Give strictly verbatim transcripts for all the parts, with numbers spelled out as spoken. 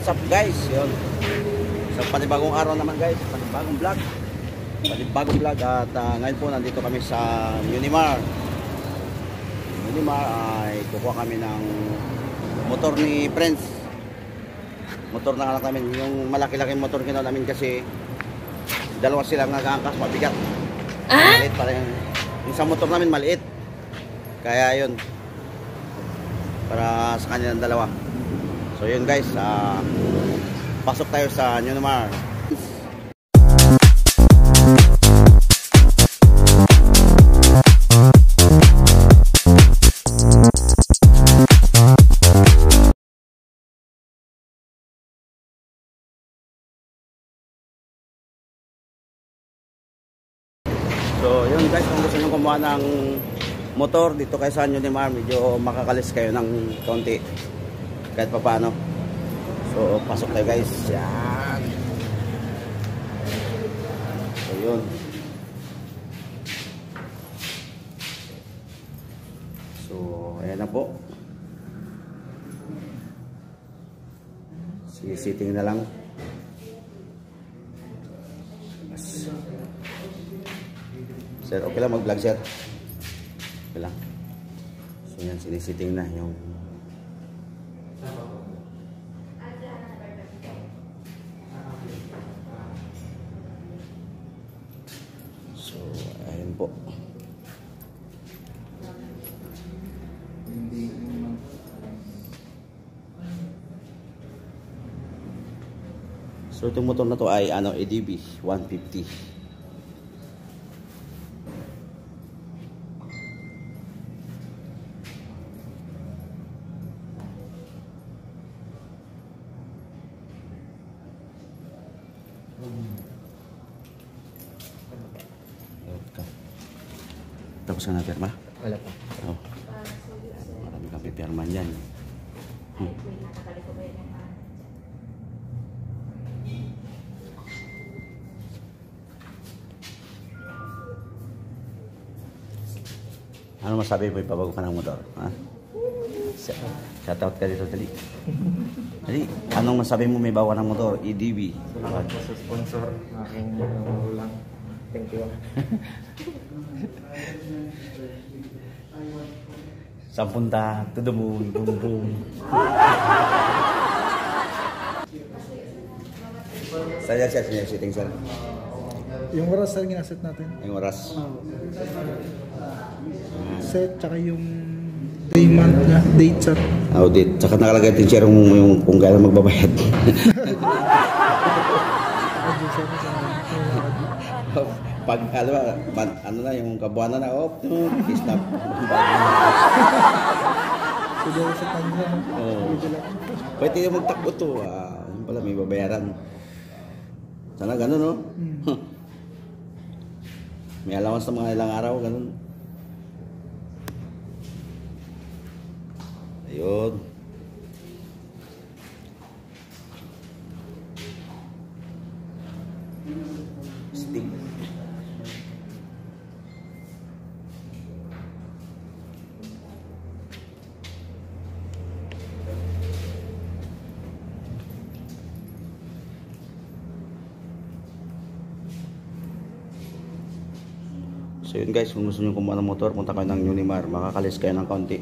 what's up guys? Yun. So panibagong araw naman guys, panibagong vlog. Panibagong vlog at uh, ngayon po nandito kami sa Unimar. Unimar ay kukuha kami ng motor ni Friends. Motor na anak namin, yung malaki-laking motor kino namin kasi dalawa silang nag-aangkas, mabigat. Ah? Maliit para yung, yung sa motor namin maliit. Kaya yun. Para sa kanilang dalawa. So yun guys, uh, pasok tayo sa Unimar. So yun guys, kung gusto nyo kumuha ng motor dito kayo sa Unimar, medyo makakalis kayo ng konti kahit pa paano. So pasok tayo guys. Yan. So yun. So ayan na po. Sitting na lang. Sir, okay lang mag-vlog sir. Okay lang. So yan, sinisiting na yung so ayun po. So itong motor na to ay ano, A D B one fifty. Tapos ka na pirma? Wala pa. Oh. Marami kang pipirman yan. Hmm. Ano masabi mo ipabago ka ng motor? Ha? Shoutout ka dito, dali. Dali, anong masabi mo may bawa ng motor? A D B. Salamat po sa sponsor. Aking magulang. Thank you. Sampunta to the moon, boom boom. Saya siya siya sitting sir. Yung oras na ginaset natin. Yung oras. Oh. Set, tsaka yung day month niya, date sir. Oh, date. Tsaka nakalagay din siya yung, yung kung kailan magbabayad. Pag ano ba, ano na yung kabuanan na, oh, snap. Siguro sa kanya. Oh. Pwede yung magtakbo to. Ah, yun pala, may babayaran. Sana gano'n, no? Hmm. May allowance na mga ilang araw, gano'n. Ayun. Stick. So yun guys, kung gusto nyo kumuha ng motor, punta kayo ng Unimar, makakalis kayo ng kaunti.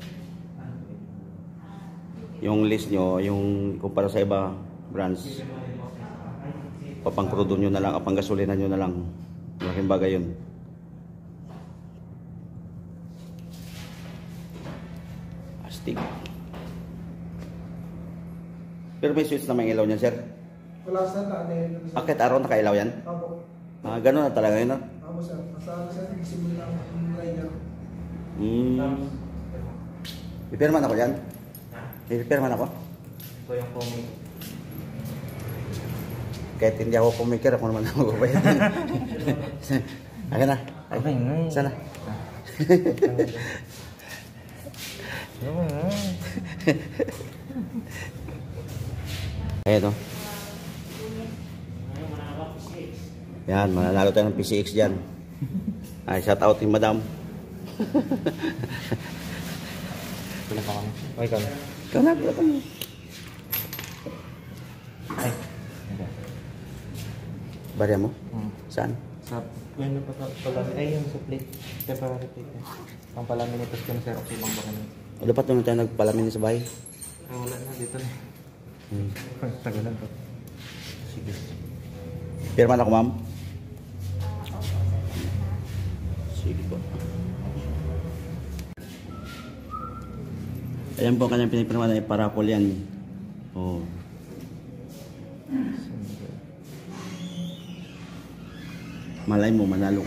Yung list nyo, yung kumpara sa iba brands, papangkrudo nyo na lang, apang gasolina nyo na lang. Malaking bagay yun. Astig. Pero may switch na may ilaw niyan, sir? Wala sir, naka-ilaw. Akit araw nakailaw yan? Opo. Ah, gano'n na talaga yun, no? Opo sir. Masama sir, nagsimula ang rider. Hmm. Ipirman ako dyan? Ipirman ako? Ito yung comic. Kahit hindi ako kumikir, ako naman ako magbabayad. Akin na. Ay, Okay nga. sana. Ayan o. Yan, mananalo tayo ng P C X dyan. Ay, shout out yung madam. Pila pa kami. Okay kami. Ikaw na, pila pa. Barya mo? Hmm. Saan? Sa, yun yung pala, ay yung sa plate. Temporary plate. Eh. Ang palaminatos ko na sir, okay bang baka na. O dapat naman tayo nagpalamin sa bahay. Ay, wala na, dito na. Hmm. Tagalan to. Sige. Pirman ako, ma'am. Sige po. Ayan po kanyang pinipirma na iparapol yan. Oh. Malay mo, manalo ka.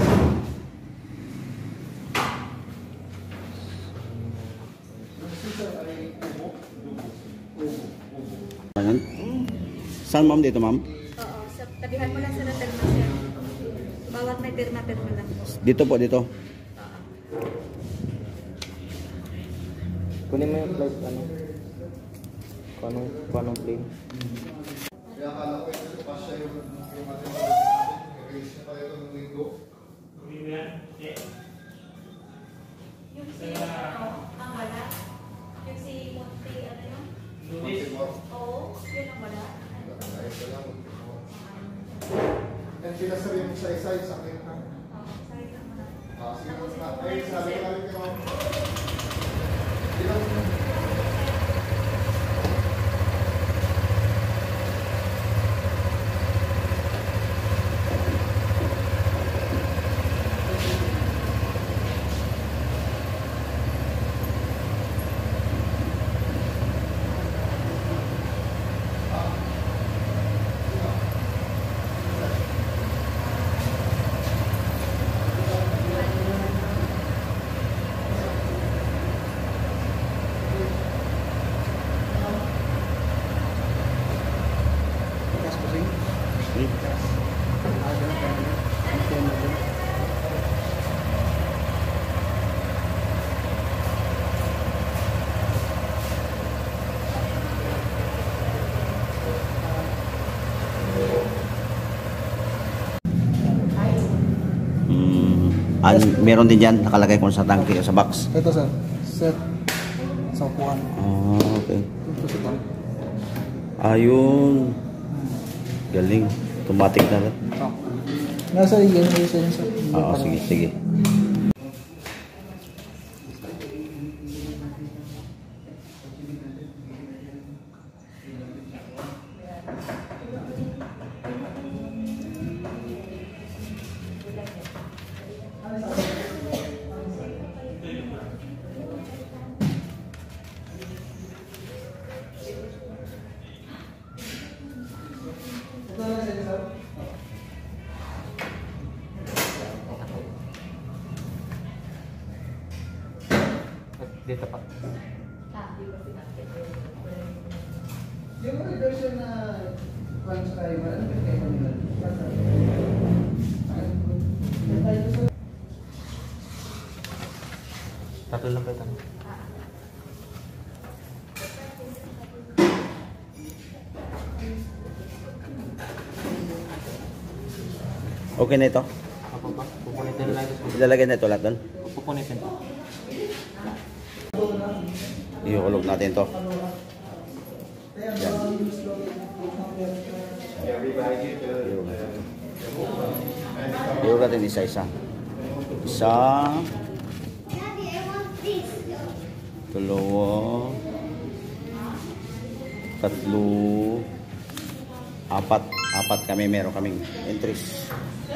Ayan. Saan ma'am dito ma'am? Oo, sa tabihan mo lang sa terma sir. Bawat may pirma-pirma lang po. Dito po, dito. Kunin mo yung plate, ano? Kung anong, kung anong plane. Kaya akala ko ito pa siya yung yung ating nag-release na tayo ng linggo. Yung si, ano, ang wala. Yung si Monte, ano yun? Oo, yun ang wala. And pinasabi mo sa isa yung sakit na. Oo, sorry lang mo na. Ah, sige Tapos na. ito, Ay, sabi ko sir. namin kayo. Ilang Mm, an, meron din dyan, nakalagay kung sa tangke o sa box. Ito sir, set sa upuan. Ah, okay. Ito sa tank. Ayun. Galing. Automatic na lang. Oh. Nasa iyo, nasa iyo sir. Oo, sige, sige. Dito pa. Yung version na transcriber, ano ba kayo nila? Tatlo lang kayo tanong. Okay na ito? Ako pa? Pupunitin na lang ito. Ilalagay na ito lahat doon? Pupunitin. Iukulog natin to. Yan. Iulog natin isa-isa. Isa. Dalawa. Tatlo. Apat. Apat kami. Meron kaming entries.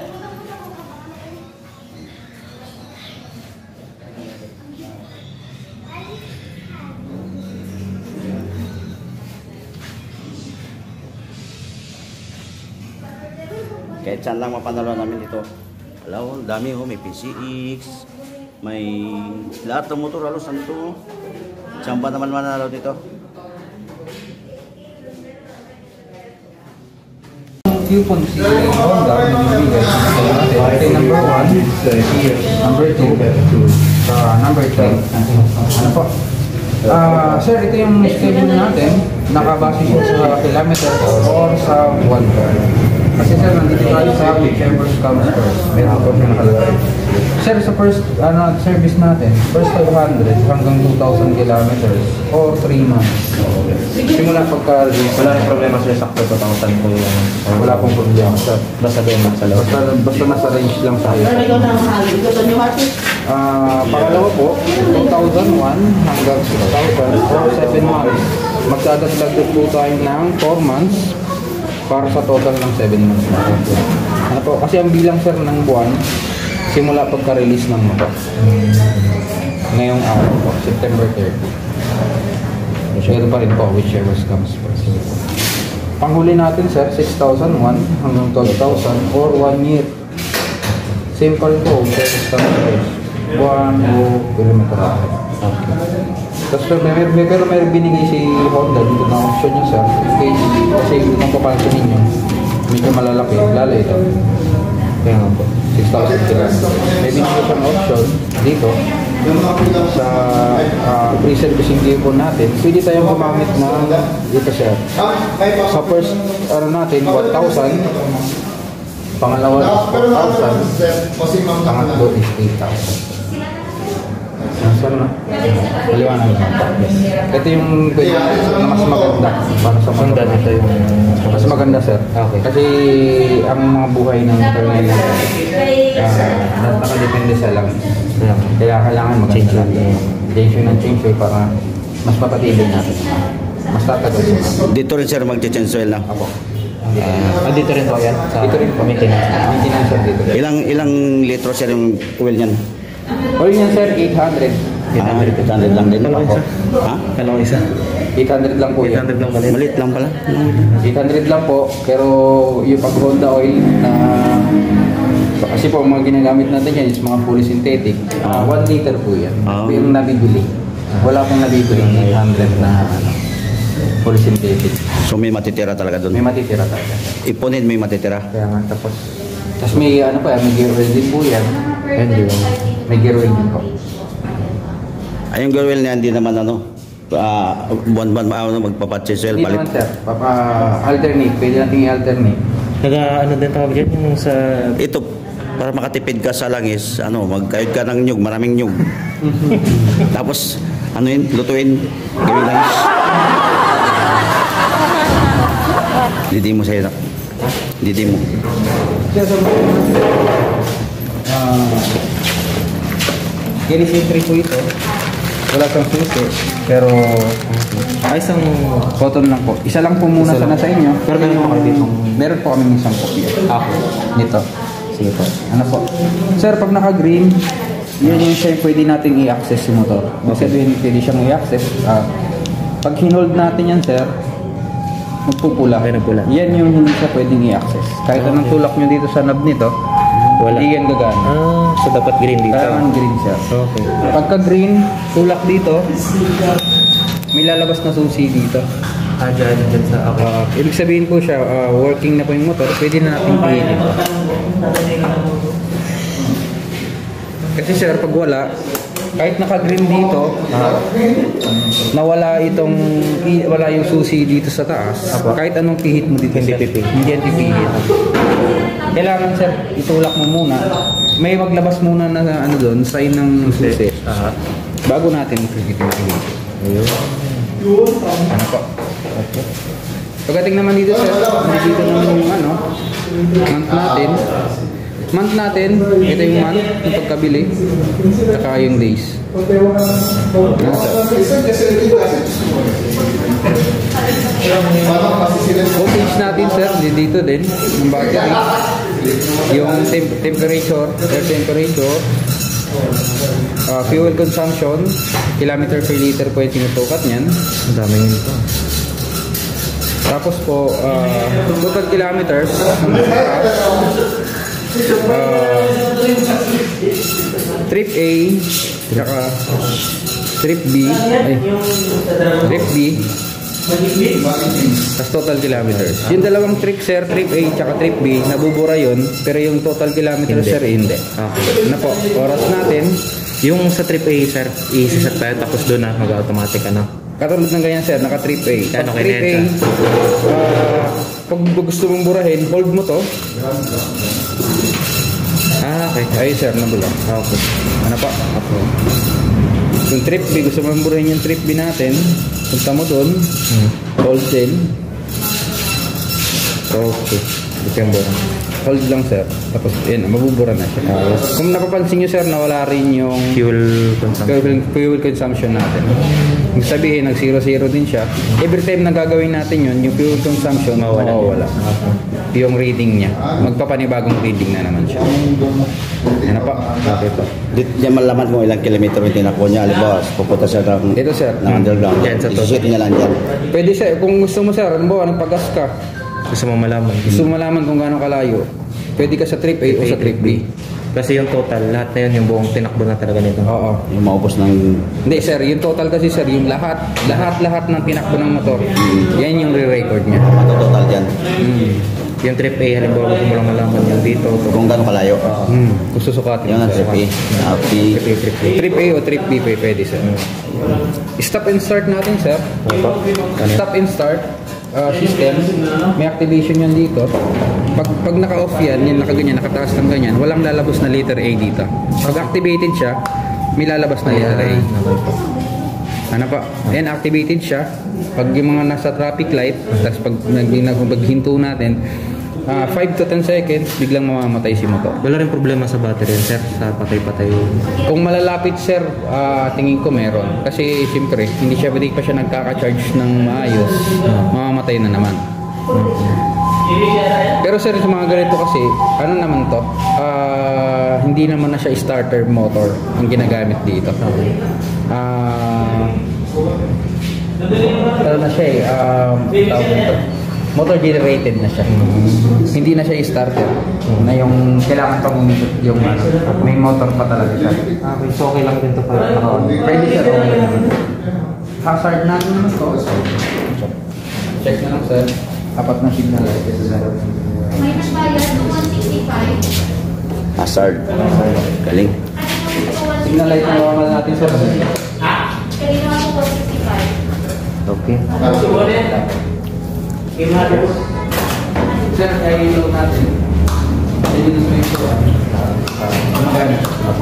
Kahit saan lang mapanalo namin dito. Alam, dami ho, may P C X, may lahat ng motor halos nandito ho. Saan ba naman manalo dito? Coupon si Honda na bibigay natin. Number one, number two, uh, number three. Ano po? Ah, sir, ito yung schedule natin. Nakabase po sa kilometer or sa one car. Kasi sir, nandito tayo sa whichever comes first. Meron po siya nakalagay. Sir, sa first ano, service natin, first five hundred hanggang two thousand kilometers or three months. Simula pagka-release. Wala rin problema sir, sakto two thousand po yung... Wala pong problema. Basta, basta doon lang sa loob. Basta, basta nasa range lang tayo. Ah, pangalawa po, two thousand one hanggang six thousand or seven months. Magdadagdag po tayo ng four months para sa total ng seven months natin. Ano po? Kasi ang bilang sir ng buwan, simula pagka-release ng motor. Ngayong araw po, September thirty. Meron pa rin po, whichever comes first. Panghuli natin sir, six thousand one hanggang twelve thousand or one year. Same pa rin po, service comes one o kilometer. Okay. Tapos may, may, pero may binigay si Honda dito na option nyo sir. Okay, kasi kung papansin ninyo, medyo malalaki, lalo ito. Kaya nga po, six thousand kilometers. May binigay siyang option dito sa uh, pre-servicing gear po natin. Pwede tayong gumamit na dito sir. Sa first ano natin, one thousand. Pangalawa is four thousand. Pangatlo is eight thousand. Nasaan na? Maliwanag na. Ito yung pwede na mas maganda para sa Honda motor. nito yung... Mas maganda sir. Okay. Kasi ang mga buhay ng terminal natin, uh, nakadepende sa lang. Yeah. Kaya kailangan maganda Change lang. oil. Change oil ng change oil para mas mapatibay natin. Mas tatagal siya. Dito rin sir mag-change oil na. Ako. Ah, dito rin po yan? Sa Dito rin po. maintenance. Maintenance sir dito. Ilang ilang litro sir yung oil niyan? Oil niyan sir, eight hundred. Ah, eight hundred lang din. Dalawa isa. Ha? Dalawa isa. eight hundred lang po eight yan. hundred lang maliit. Maliit lang pala. eight hundred lang po, pero yung pag Honda oil na kasi po ang mga ginagamit natin yan is mga fully synthetic. Uh, one liter po yan. Ah. Yung nabibili. Wala pong nabibili eight hundred na ano, fully synthetic. So may matitira talaga May doon. matitira talaga. Ipunin may matitira. Kaya nga tapos tapos may ano pa, may gear oil din po yan. Hindi ba? May gear oil din po. Ay yung oil niya hindi naman ano, ah, buwan-buwan ano, magpapatches oil Hindi palit. naman sir, papa alternate, pwede natin i-alternate. Naga ano din tawag dyan yung sa... Ito para makatipid ka sa langis, ano, magkayod ka ng nyug, maraming nyug. Tapos ano yun, lutuin, gawin langis. Didi mo sa'yo. Didi mo. Kaya sa mga uh, Keyless entry po ito. Wala siyang susi, pero Ay, isang... cotton lang po. Isa lang po muna Isa sana lang. sa inyo. Pero meron po kayo ditong... Meron po kami isang copy. Ako. Nito. Sige po. Ano po? Sir, pag naka-green, yun yung siya yung pwede nating i-access yung motor. Kasi okay. Pwede siyang i-access. Ah, pag hinold natin yan, sir, magpupula. Ay, nagpula. Yan yung hindi siya pwedeng i-access. Kahit anong tulak nyo dito sa knob nito, Wala. hindi yan gagana. Ah, so dapat green dito. Kailangan green siya. Okay. Pagka green, tulak dito, may lalabas na susi dito. Ah, dyan, dyan sa... Okay. Ah, ibig sabihin po siya, ah, working na po yung motor, pwede na natin piliin. Kasi sir, pag wala, kahit naka-green dito, nawala itong, i- wala yung susi dito sa taas, kahit anong pihit mo dito, Hindi sir, pipihit. hindi yan pipihit. Kailangan sir, itulak mo muna. May maglabas muna na ano doon, sign ng susi. Ah, Bago natin pihitin pihit. ayun. Ano po? Okay. Pagdating naman dito sir, dito naman yung ano, month natin. Month natin, ito yung month, yung pagkabili, saka yung days. Ano sir? Voltage natin sir, dito din, yung battery. Yung temp- temperature, air temperature, uh, fuel consumption, kilometer per liter po yung tinutukat niyan. Ang dami yun po. Tapos po, uh, total kilometers, uh, trip A, saka trip B, ay, trip B, tas total kilometers. Yung dalawang trip sir, trip A, saka trip B, nabubura yun, pero yung total kilometers Hindi. sir, hindi. Okay. Ano po, oras natin, Yung sa trip A, sir, i-set tayo tapos doon na mag-automatic ano. katulad ng ganyan sir, naka trip A. Pag Ano, trip A, kineta? uh, pag gusto mong burahin, hold mo to. Ah, okay. Ayun sir, nabulok. Ah, okay. Ano pa? Okay. Yung trip B, gusto mo burahin yung trip B natin. Punta mo dun. Hmm. Hold din. Okay. Ito yung bura. Hold lang sir. Tapos yun, mabubura na siya. Ah, yes. Kung napapansin nyo sir, nawala rin yung Fuel consumption. fuel, fuel consumption natin. Ibig sabihin, nag zero zero din siya. Every time na gagawin natin yun, yung fuel consumption, mawawala. mawawala. Yung reading niya. Magpapanibagong reading na naman siya. Yan na pa. Okay pa. Di niya malaman kung ilang kilometro yung tinako niya. Alibas, pupunta siya ng, Ito sir. ng underground. Yan, sa total. Isit niya lang dyan. Pwede sir, kung gusto mo sir, ano ba, nagpagas ka. Gusto mo malaman. Gusto mo malaman kung gaano kalayo. Pwede ka sa trip A o sa trip B. Kasi yung total, lahat na yun, yung buong tinakbo na talaga nito. Oo. Yung maubos ng... Hindi sir, yung total kasi sir, yung lahat, lahat-lahat ng tinakbo ng motor, yan yung re-record niya. Ano total dyan. Mm. Yung trip A, halimbawa gusto mo lang malaman yung dito. Kung gano'ng kalayo. Mm. Kung susukatin. Yun ang sir. trip A. Ah, B. Trip A, trip A. Trip A o trip B pa pwede sir. Stop and start natin sir. Stop and start uh, system. May activation yan dito. Pag, pag naka-off yan, yan nakaganyan, nakataas ng ganyan, walang lalabas na letter A dito. Pag activated siya, may lalabas na letter A. Ano pa? Ayan, activated siya. Pag yung mga nasa traffic light, tapos pag naghinto natin, uh, five to ten seconds, biglang mamamatay si motor. Wala rin problema sa battery, sir, sa patay-patay. Kung malalapit sir, uh, tingin ko meron. Kasi siyempre, hindi siya hindi pa siya nagkaka-charge ng maayos, mamamatay na naman. Pero sir, sa mga ganito kasi, ano naman to, uh, hindi naman na siya starter motor ang ginagamit dito. Ah, ano na siya eh, um, tawag nito, motor generated na siya. Hindi na siya starter. Na yung kailangan pang umikot yung ano, may motor pa talaga siya. Okay, so okay lang din to para naka-on. Pwede sir, okay naman. Hazard natin naman to. Check na lang sir. Apat na signal light. May nagbayad ng one sixty-five. Hazard. Galing. Signal light na normal natin sir. Kanina ako one sixty-five. Okay. Sir, ay ilaw natin. Ay ilaw natin. Magana.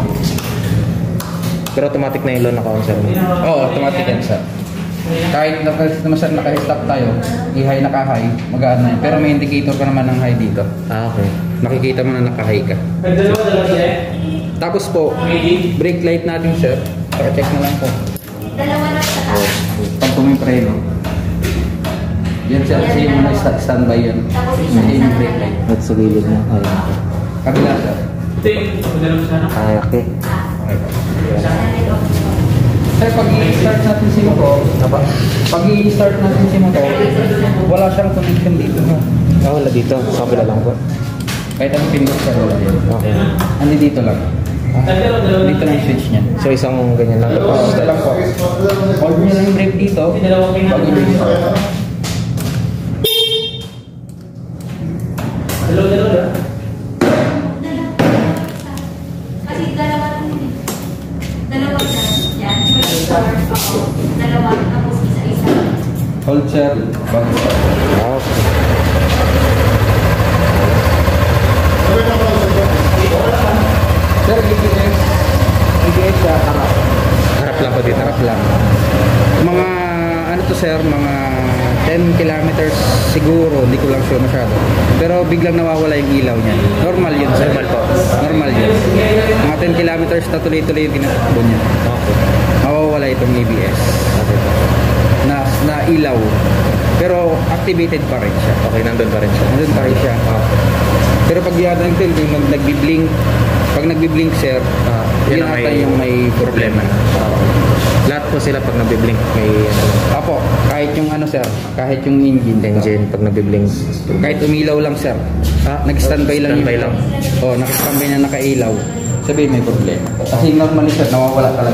Pero automatic na yung loan naka-on, sir. Oo, automatic yan sir. Kahit naman sir naka-stop tayo, i-high naka-high, magaan na yun. Pero may indicator ka naman ng high dito. Ah, okay. Nakikita mo na naka-high ka. Tapos po, brake light natin sir. Para-check na lang po. Dalawa na sa taas. Pag may preno. Yan sir, kasi yung mga sta- standby yan. Tapos isa Hindi isa yung brake light. At sa gilid mo. Ayan. Kabila sir. Ay, okay. Sir, pag i-start natin si motor, pag i-start natin si motor, wala siyang connection dito. No? Ah, wala dito. Sa kabila lang po. Kahit ang pindot sir, wala yan. Okay. Andi dito lang. Dito lang yung switch niya. So, isang ganyan lang. Tapos, ito lang po. Hold niyo lang yung brake dito, pag i-start. Kasi dalawa lang yun eh. Dalawa na. Yan. Oo. Dalawa. Tapos isa-isa. Hold sir, bago start. Ah, okay. Sir, B B S. B B S siya, harap. Harap lang po dito. Harap lang. Mga, ano to sir, mga ten kilometers siguro, hindi ko lang sure masyado. Pero biglang nawawala yung ilaw niya. Normal yun sir. Normal po. Normal yun. Mga ten kilometers na tuloy-tuloy yung tinatakbo niya. Okay. Mawawala itong A B S. Okay po. Na, na ilaw. Pero activated pa rin siya. Okay, nandun pa rin siya. Nandun pa rin siya. Pero pag yan natin, yung nagbi-blink, pag nagbi-blink sir, Ah, yun yun ang ata may yung may problema. Lahat po sila pag nagbiblink may ano, Apo, kahit yung ano sir, kahit yung engine, engine pag nagbiblink. kahit umilaw lang sir, Ah, nag-standby lang standby yung lang. Oh, naka-standby na nakailaw. Sabihin may problema. Kasi normally sir, nawawala talaga.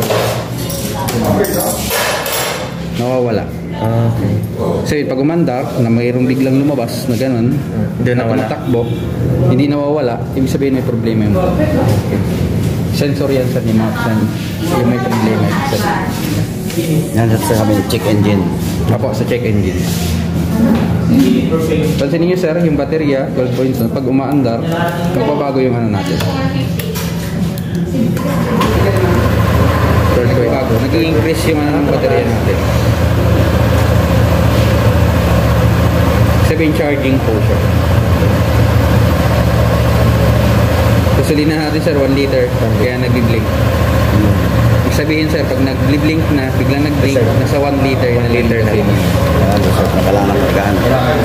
Nawawala. Ah, okay. So yun, pag umandar, na mayroong biglang lumabas na ganun, Hindi na nawala. tumatakbo, hindi nawawala, ibig sabihin may problema yung motor. Sensor yan sir, yung mga sen- yung may problema. Sir. Yan sa kami, check engine. Apo, sa check engine. Pansinin nyo sir, yung baterya, twelve point one, pag umaandar, magbabago yung ano natin. Nagbabago, nag-i-increase yung ano ng baterya natin. Sabihin charging po siya. Kasulin na natin sir, one liter, kaya nag-blink. Ibig sabihin sir, pag nag-blink na, biglang nag-blink, nasa one liter, one liter na yun. Kailangan ng pagkaan.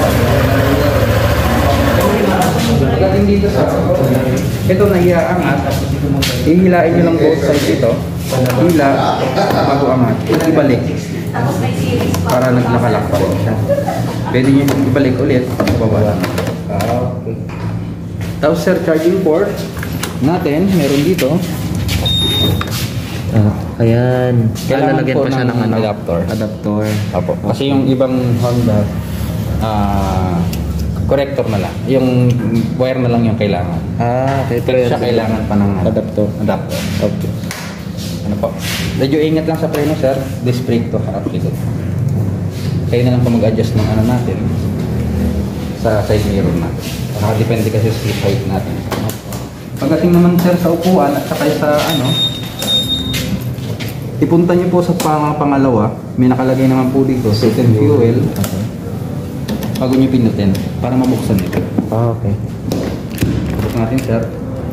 Pagdating dito sa ito na iaangat, ihilain nyo lang both sides ito, hila, bago angat, ibalik, Tapos may series pa. para nagnakalak pa rin siya. Pwede nyo ibalik ulit, bababa. Ah, okay. Tapos sir, charging port natin, meron dito. Ah, ayan. Kailangan Lalagyan po pa siya ng ng ano? adapter. Adapter. Opo. Kasi yung ibang Honda, ah, connector na lang. Yung wire na lang yung kailangan. Ah, okay. Pero siya kailangan pa ng Adapter. adapter. Okay. Ano po? Medyo ingat lang sa preno sir. Disc brake to harap likod. Kayo na lang po mag-adjust ng ano natin sa side mirror natin. Nakadepende kasi sa height natin. Pagdating naman sir sa upuan at saka sa ano, ipunta niyo po sa pang pangalawa. May nakalagay naman po dito, second fuel. Okay. Bago niyo pinutin para mabuksan ito. Ah, okay. Buksan natin sir.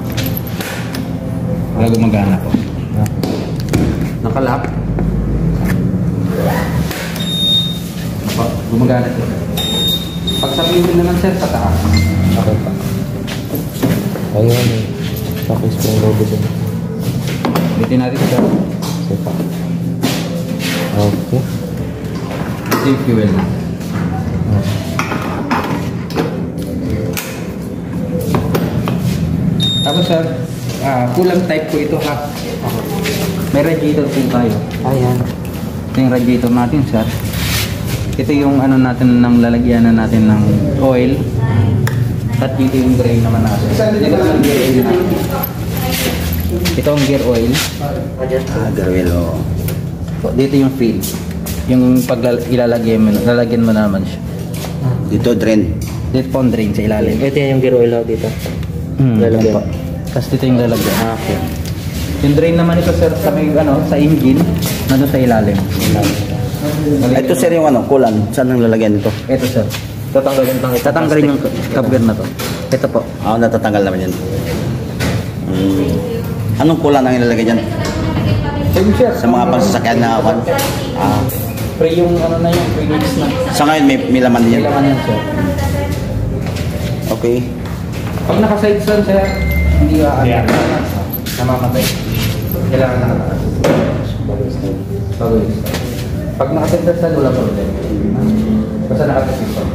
Para gumagana po. Okay. Nakalock. Opo, gumagana ito. Pag sa fuel naman sir, sa taas. Okay pa. Ayun. Tapos spring load din. Bitin natin sir. Okay pa. Okay. Ito yung fuel na. Tapos sir, ah, coolant type po ito ha. May radiator po tayo. Ayan. Ito yung radiator natin sir. Ito yung ano natin ng lalagyan na natin ng oil. At dito yung drain naman natin. Ito ang gear oil natin. Ito ang gear oil. Ah, garwelo. Dito yung fill. Yung pag ilalagyan mo, lalagyan mo naman siya. Dito, drain. Dito po ang drain sa ilalim. Ito yan yung gear oil dito. Hmm, Lalagyan. yan po. Tapos dito yung lalagyan. Ah, okay. Yung drain naman ito sir sa may ano, sa engine, nandun sa ilalim. Ito sir yung ano, kulan. Saan ang lalagyan nito? Ito sir. Tatanggalin lang ito. Tatanggalin yung cover na to. Ito po. Ah, natatanggal naman yan. Hmm. Anong kulan ang ilalagay dyan? Same sir. Sa mga pagsasakyan na one? Ah. Pre yung ano na yung pre-mix na. Sa ngayon, may, may laman din May yan. laman yan sir. Okay. Pag naka-side stand sir, hindi ka yeah. namamatay. Kailangan nakataas. Bago i-start. Bago i-start. Pag naka-side stand, wala problem. Basta naka-side stand.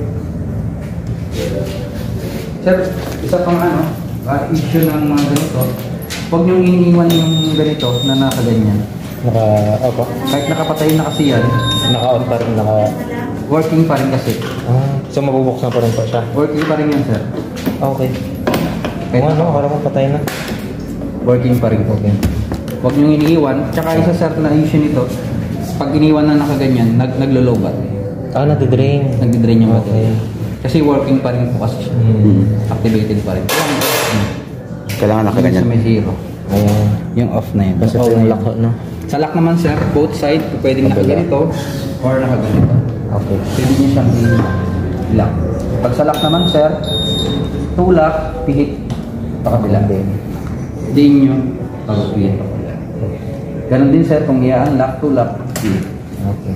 Sir, isa pang ano, uh, issue ng mga ganito, huwag niyong iniiwan yung ganito na nakaganyan. Naka, opo. Kahit nakapatay na kasi yan, Naka-on pa rin, naka... working pa rin kasi. Ah, so mabubuksan pa rin po siya. Working pa rin yan sir. Okay. Kahit Oo, ano, akala ko patay na. working pa rin po. Okay. Huwag niyong iniiwan. Tsaka isa sir na issue nito, pag iniwan na nakaganyan, nag naglolobat. Ah, natidrain. Nagdi-drain yung Okay. battery. Kasi working pa rin po kasi siya. Hmm. Activated pa rin. Kailangan nakaganyan. Sa may zero. Ayan. Yung off na yun. Kasi Off ito na yung yun. lock, no? Sa lock naman sir, both side, pwedeng Kabila. nakaganito or nakaganito. Okay. Pwede niyo siyang i-lock. Pag sa lock naman sir, tulak, pihit, pakabila. Din. Din nyo, pag-pihit, pakabila. Ganon din sir, kung i-unlock, tulak, pihit. Okay.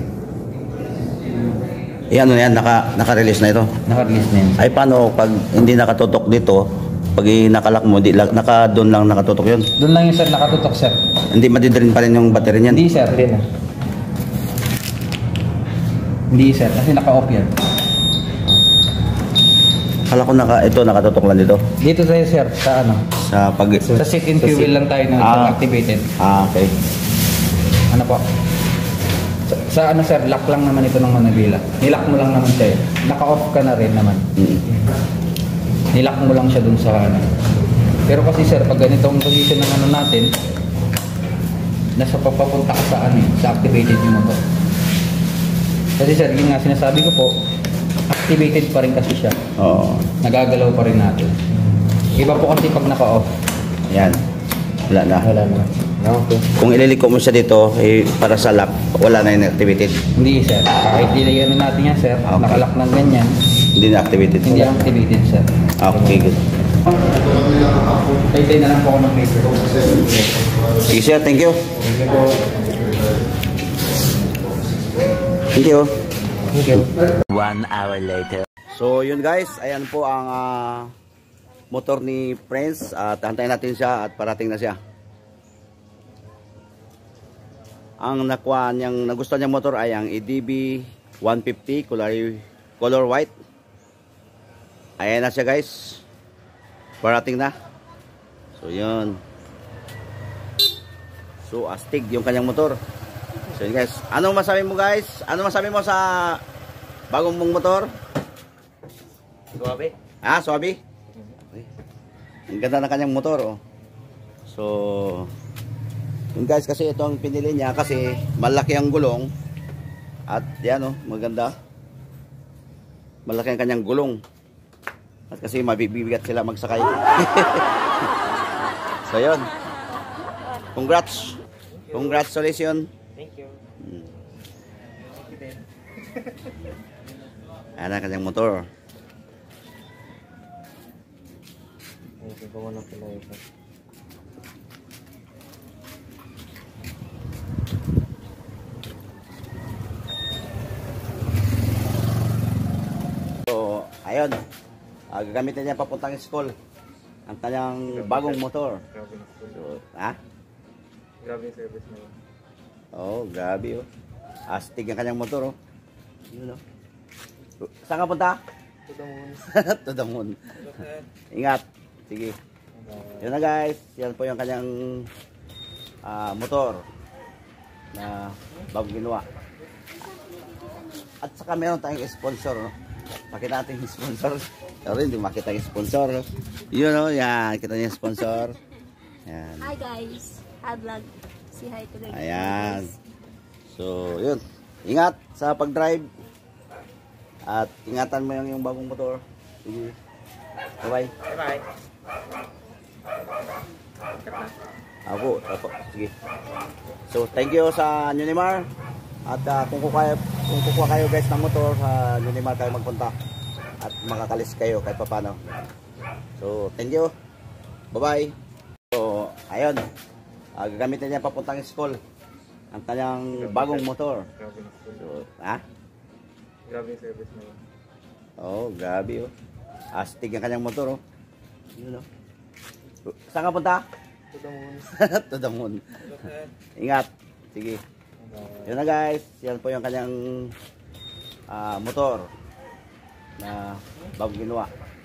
Eh, ano na yan? Naka, naka-release na ito. Naka-release na yun. Ay, paano pag hindi nakatutok dito, pag nakalak mo, di, naka doon lang nakatutok yun? Doon lang yun sir, nakatutok sir. Hindi madidrin pa rin yung battery niyan? Hindi sir. Hindi na. Hindi sir, kasi naka-off yan. Kala ko naka, ito nakatutok lang dito. Dito tayo sir, sa ano? Sa pag... Sa sit and fuel lang tayo na Ah. activated. Ah, okay. Ano po? Sa, sa ano sir, lock lang naman ito ng manabila. Nilock mo lang naman siya. Naka-off ka na rin naman. Mm. Nilock mo lang siya dun sa ano. Pero kasi sir, pag ganitong position ng ano natin, nasa papapunta ka sa ano, sa activated yung motor. Kasi sir, yung nga sinasabi ko po, activated pa rin kasi siya. Oo. Nagagalaw pa rin natin. Iba po kasi pag naka-off. Yan. Wala na. Wala na. Okay. Kung ililiko mo siya dito, eh, para sa lock, wala na yung activated. Hindi sir. Kahit nilagyan na natin yan sir, Okay. nakalock ng ganyan. Hindi na activated. Hindi lang activated sir. Okay, good. Tayo na lang po ako ng paper. Sige sir, thank you. Thank you po. Thank you. Thank you. One hour later. So yun guys, ayan po ang ah, motor ni Prince. At hantayin natin siya at parating na siya. Ang nakuha niyang, nagustuhan niyang motor ay ang E D B one fifty color, color white. Ayan na siya guys. Parating na. So yun. So astig yung kanyang motor. So yun guys. Anong masabi mo guys? Ano masabi mo sa bagong mong motor? Suwabe. Ah, suwabe? Okay. Ang ganda ng kanyang motor oh. So yun guys, kasi ito ang pinili niya kasi malaki ang gulong. At yan oh, maganda. Malaki ang kanyang gulong. At kasi mabibigat sila magsakay. So yun. Congrats. Congratulations. Thank you. Hmm. Ayan ang kanyang motor. Thank you. Bawa na pala ito. So, ayun. Uh, gagamitin niya papuntang school ang kanyang bagong motor. Grabe na po. So, ha? Grabe yung service na yun. Oh, grabe oh. Astig ang kanyang motor oh. Yun oh. Saan ka punta? To the moon. To the moon. Ingat. Sige. Yun na guys. Yan po yung kanyang ah, motor na bagong ginawa. At saka meron tayong sponsor. No? Pakita natin yung sponsor. Pero hindi makita yung sponsor. No? Yun o. Yan. Kita niyo yung sponsor. Yan. Hi guys. Hi vlog. Say hi to the Ayan. So, yun. Ingat sa pag-drive. At ingatan mo yung, yung bagong motor. Sige. Bye-bye. Bye-bye. Ako, ako. Sige. So, thank you sa Unimar. At uh, kung kukuha kung kukuha kayo guys ng motor sa Unimar kayo magpunta. At makakalis kayo kahit paano. So, thank you. Bye-bye. So, ayun. Uh, gagamitin niya papuntang school ang kanyang bagong motor. Grabe na po. So, ha? Grabe yung service na yun. Oh, grabe oh. Astig ang kanyang motor oh. Yun oh. Saan ka punta? To the moon. To the moon. Ingat. Sige. Yun na guys. Yan po yung kanyang ah, motor na bagong ginawa.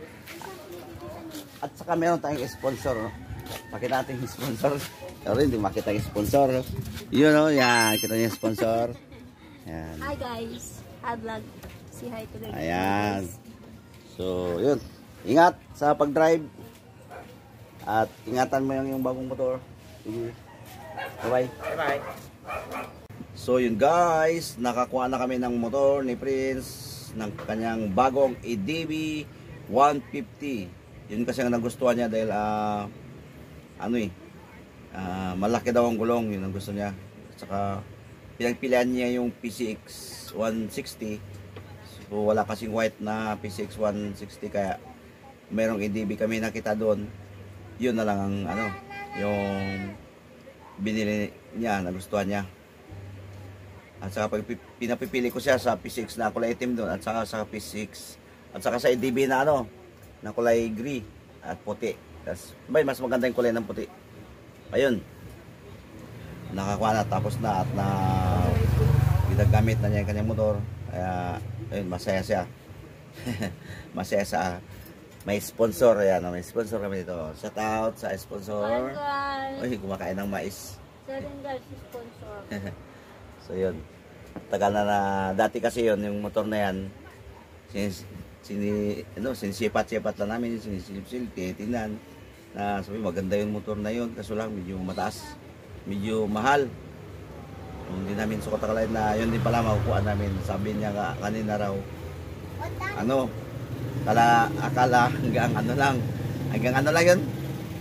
At saka meron tayong sponsor. No? Pakita natin yung sponsor. Pero hindi makita yung sponsor. No? Yun oh. Yan. Kita niyo yung sponsor. Yan. Hi guys. Hi vlog. Say hi to the Ayan. So, yun. Ingat sa pag-drive. At ingatan mo yung, yung bagong motor. Sige. Bye-bye. Bye-bye. So, yun guys. Nakakuha na kami ng motor ni Prince. Ng kanyang bagong E D B one fifty. Yun kasi ang nagustuhan niya dahil uh, ano eh. Uh, malaki daw ang gulong. Yun ang gusto niya. At saka pinagpilian niya yung P C X one sixty. So wala kasing white na P C X one sixty kaya merong E D B kami nakita doon. Yun na lang ang ano, yung binili niya, nagustuhan niya. At saka pag pinapipili ko siya sa P C X na kulay itim doon at saka sa P C X at saka sa E D B na ano, na kulay gray at puti. Tas may mas maganda yung kulay ng puti. Ayun. Nakakuha na, tapos na at na ginagamit na niya yung kanyang motor. Kaya ayun, masaya siya. Masaya sa may sponsor. Ayan, may sponsor kami dito. Shout out sa sponsor. Uy, kumakain ng mais. sponsor. So yun, tagal na na, dati kasi yun, yung motor na yan, since, sini, ano, sinisipat-sipat lang namin, sinisilip-silip, tinitingnan, na sabi maganda yung motor na yun, kaso lang medyo mataas, medyo mahal. Hindi namin sukat akalain na yun din pala makukuha namin. Sabi niya nga kanina raw ano, kala, akala hanggang ano lang, hanggang ano lang yun,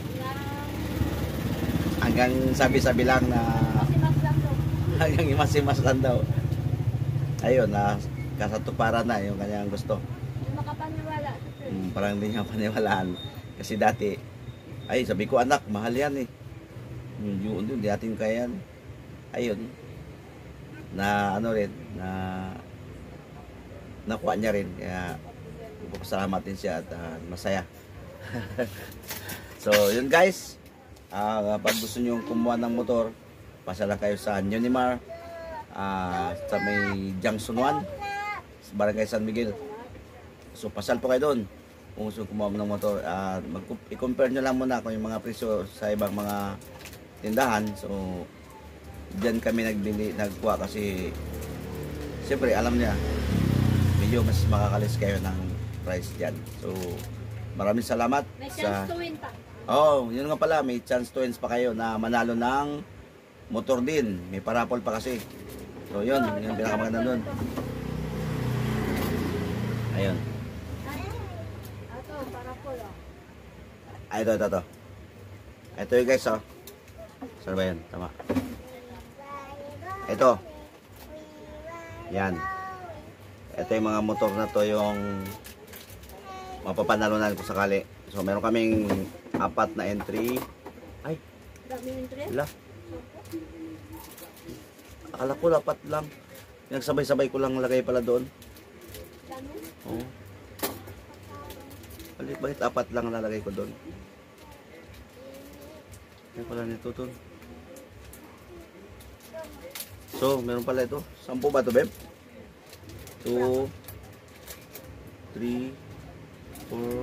hanggang sabi-sabi lang na hanggang imasimas lang daw. Ayun, na kasatuparan na yung kanyang gusto. Makapaniwala. Hmm, parang hindi niya paniwalaan. Kasi dati, ay sabi ko anak, mahal yan eh. Hmm, yun, yun, di atin kaya yan. Ayun, na ano rin, na nakuha niya rin. Kaya salamat din siya at uh, masaya. So yun guys, uh, pag gusto nyo kumuha ng motor, pasala kayo sa Unimar, uh, sa may Junction one, sa Barangay San Miguel. So pasal po kayo doon kung gusto kumuha ng motor. uh, I-compare nyo lang muna kung yung mga presyo sa ibang mga tindahan. So diyan kami nagbili, nagkuha kasi siyempre alam niya medyo mas makakalis kayo ng price dyan. So maraming salamat. May sa chance to win pa. Oh, yun nga pala, may chance to win pa kayo na manalo ng motor din. May parapol pa kasi. So yun, yun yung pinakamaganda nun. Ayun. Ato, para po lang. Ay, ito, ito, ito. Ito yung guys, oh. Saan ba yan? Tama. Ito. Yan. Ito yung mga motor na to yung mapapanalunan ko sakali. So, meron kaming apat na entry. Ay, Dami yung tres. wala. Akala ko dapat lang. Pinagsabay-sabay ko lang lagay pala doon. Dami. Oo. Bakit, bakit apat lang lalagay ko doon? Kaya pala nito to. So, meron pala ito. Sampu ba ito, Beb? two, three, four,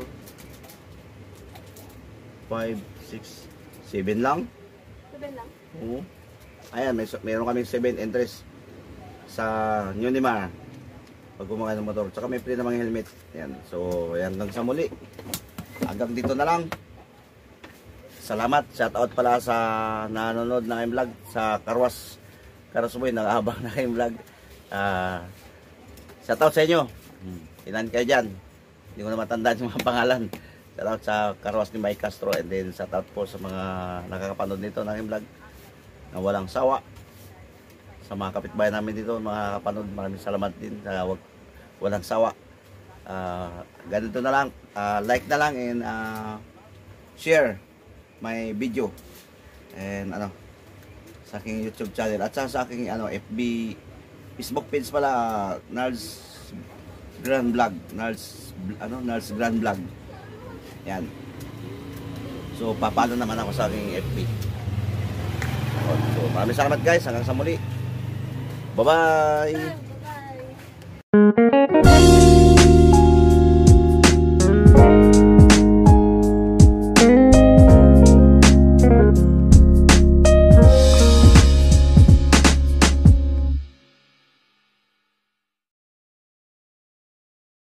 five, six, seven lang. Sabi lang. Oo. Ayan, may, meron kaming seven entries sa Unimar pag kumakain ng motor. Tsaka may free namang helmet. Ayan. So, ayan lang sa muli. Hanggang dito na lang. Salamat. Shout out pala sa nanonood ng aking vlog sa Karwas Karasuboy, nakahabang na aking vlog. Ah, uh, shout out sa inyo. Hmm. Ilan kayo dyan? Hindi ko na matandaan yung mga pangalan. Shout out sa Karwas ni Mike Castro, and then shout out po sa mga nakakapanood nito ng aking vlog na walang sawa. Sa mga kapitbahay namin dito, mga kapanood, maraming salamat din sa wag, walang sawa. Uh, ganito na lang, uh, like na lang and uh, share my video and ano sa aking YouTube channel at sa aking ano F B, Facebook page pala, uh, Narls Grand Vlog, Narls ano Narls Grand Vlog. Yan. So papalo naman ako sa aking F B. So maraming salamat guys, hanggang sa muli. Bye-bye. Bye.